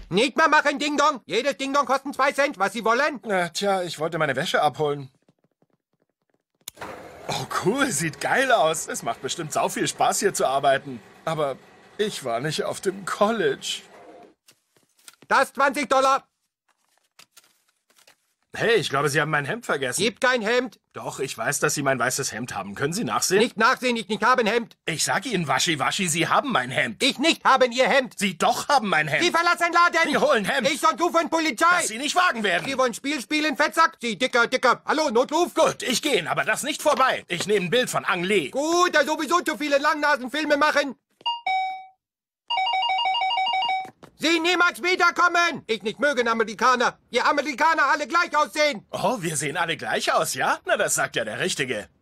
Nicht mehr machen, Ding Dong. Jedes Ding Dong kostet 2 Cent. Was Sie wollen? Tja, ich wollte meine Wäsche abholen. Oh, cool, sieht geil aus. Es macht bestimmt sau viel Spaß, hier zu arbeiten. Aber ich war nicht auf dem College. Das $20. Hey, ich glaube, Sie haben mein Hemd vergessen. Gibt kein Hemd. Doch, ich weiß, dass Sie mein weißes Hemd haben. Können Sie nachsehen? Nicht nachsehen, ich nicht haben Hemd. Ich sag Ihnen, Waschi, Sie haben mein Hemd. Ich nicht haben Ihr Hemd. Sie doch haben mein Hemd. Sie verlassen Laden. Sie holen Hemd. Ich und du von Polizei. Das Sie nicht wagen werden. Sie wollen Spiel spielen, Fettsack? Sie dicker. Hallo, Notruf? Gut, ich gehe, aber das nicht vorbei. Ich nehme ein Bild von Ang Lee. Gut, da sowieso zu viele Langnasenfilme machen. Sie niemals wiederkommen! Ich nicht mögen Amerikaner. Ihr Amerikaner alle gleich aussehen. Oh, wir sehen alle gleich aus, ja? Na, das sagt ja der Richtige.